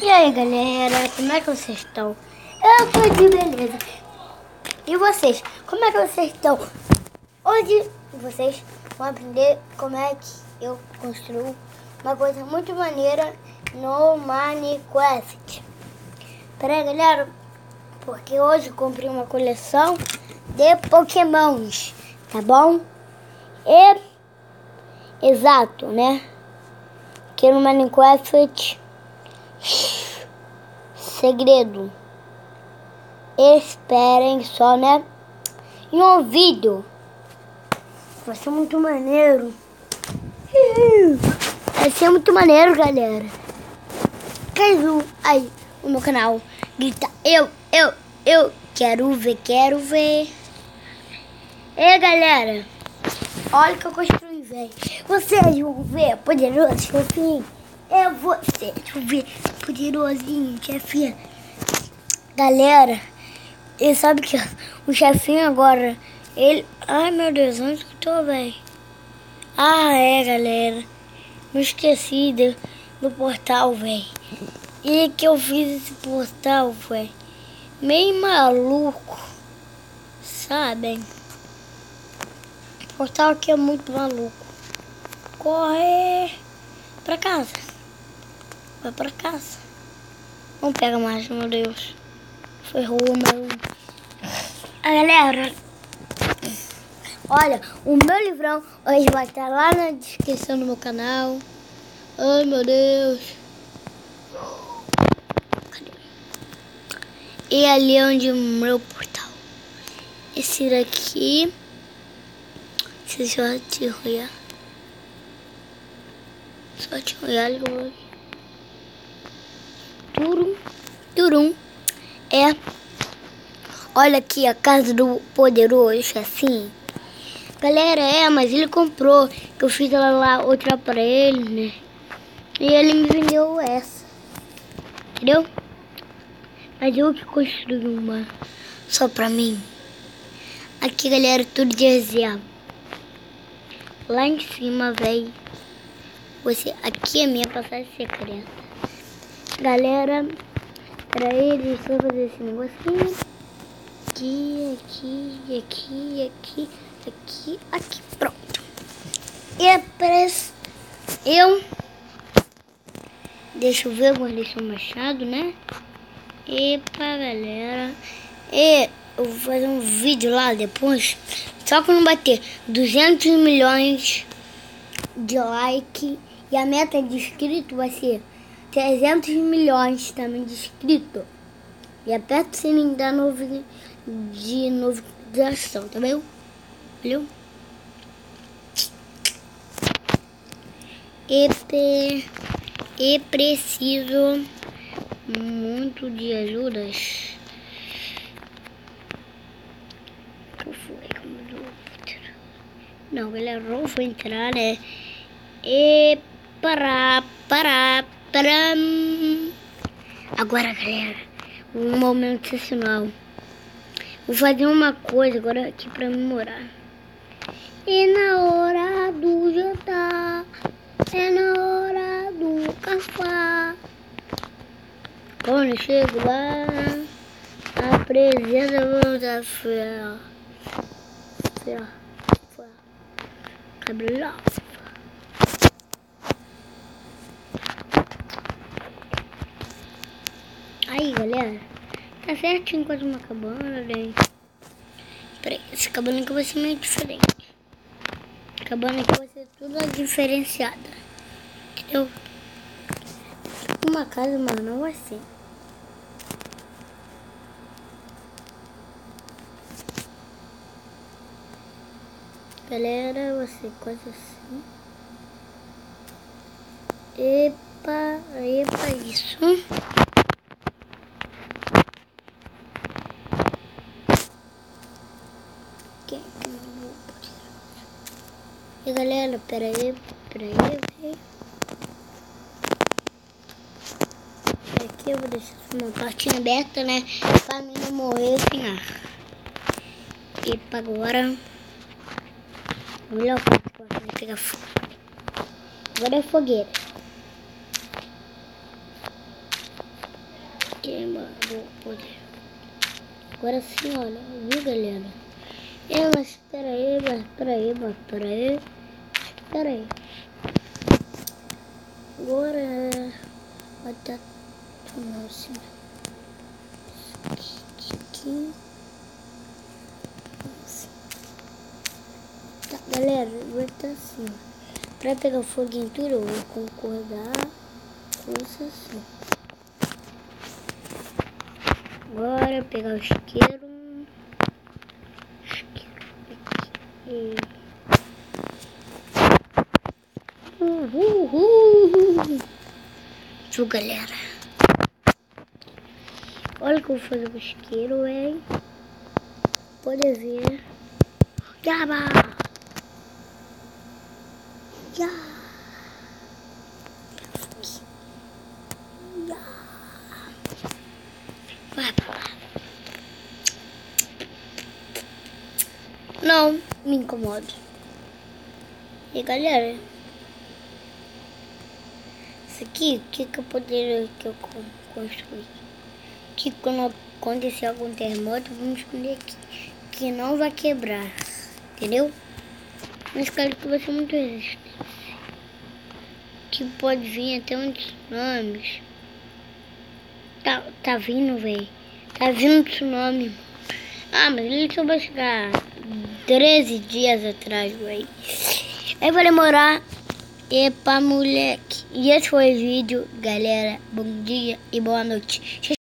E aí galera, como é que vocês estão? Eu tô de beleza. E vocês, como é que vocês estão? Hoje vocês vão aprender como é que eu construo uma coisa muito maneira no Minecraft. Pera aí galera, porque hoje eu comprei uma coleção de Pokémons, tá bom? Exato, né? Que no Minecraft... Segredo. Esperem só, né? Em um vídeo. Vai ser muito maneiro. Vai ser muito maneiro, galera. Caiu aí o meu canal. Grita eu quero ver. E galera, olha o que eu construí, velho. Vocês vão ver, poderoso chefinho. Vocês vão ver, poderosinho chefinho. Galera, e sabe que o chefinho agora, ele... Ai, meu Deus, onde que eu tô, velho? Ah, é, galera. Me esqueci do portal, velho. E que eu fiz esse portal, velho. Meio maluco, sabem? O portal aqui é muito maluco. Corre pra casa. Vai pra casa. Não pega mais, meu Deus. Ferrou, meu. Galera, olha, o meu livrão hoje vai estar lá na descrição do meu canal. Ai, meu Deus. Cadê? E ali onde o meu portal. Esse daqui. Deixa eu te olhar. Só te olhar hoje. Turum. É. Olha aqui a casa do poderoso, assim. Galera, mas ele comprou. Que eu fiz lá outra pra ele, né? E ele me vendeu essa. Entendeu? Mas eu que construí uma só pra mim. Aqui, galera, tudo de reserva. Lá em cima, velho. Aqui é minha passagem secreta. Galera, pra ele só fazer esse negocinho. Aqui, pronto. E parece deixa eu ver, vou deixar o machado, né? Epa, galera. E eu vou fazer um vídeo lá depois. Só quando bater 200 milhões de like e a meta de inscrito vai ser 300 milhões também de inscrito. E aperta o sininho da notificação, tá bem? Valeu? E preciso muito de ajudas. Não, galera, não vou entrar, né? E para. Agora, galera, um momento sensacional. Vou fazer uma coisa agora aqui pra memorar. E na hora do jantar, é na hora do café. Quando eu chego lá, a presença da fé. Cabelo. Aí, galera, tá certinho com uma cabana, né? Peraí, essa cabana aqui vai ser meio diferente. A cabana aqui vai ser toda diferenciada. Entendeu? Uma casa, mas não vai ser. Galera, vai ser coisa assim. Epa, isso. E galera, peraí. Aqui eu vou deixar uma partinha aberta, né? Pra mim não morrer sem ar. E pra agora. Olha o que vai pegar fogo. Agora é fogueira. Queima do poder. Agora sim, olha, viu, galera? Mas espera aí. Agora vai estar tudo assim. Aqui. Assim. Tá, galera, vai estar assim. Pra pegar fogo em tudo, eu vou concordar com isso assim. Agora pegar o isqueiro. Viu, galera? Olha o que eu vou fazer com o isqueiro, velho. Pode ver. Yaba! Ya! Vai pra lá. Não me incomodo. E galera, isso aqui, o que eu poderia que eu construí? Que quando acontecer algum terremoto, vamos esconder aqui. Que não vai quebrar. Entendeu? Mas espero que vai ser muito resistente. Que pode vir até um tsunami. Tá vindo, velho. Tá vindo tsunami. Ah, mas ele só vai chegar 13 dias atrás, velho. Aí vai demorar. Epa, moleque. E esse foi o vídeo, galera. Bom dia e boa noite.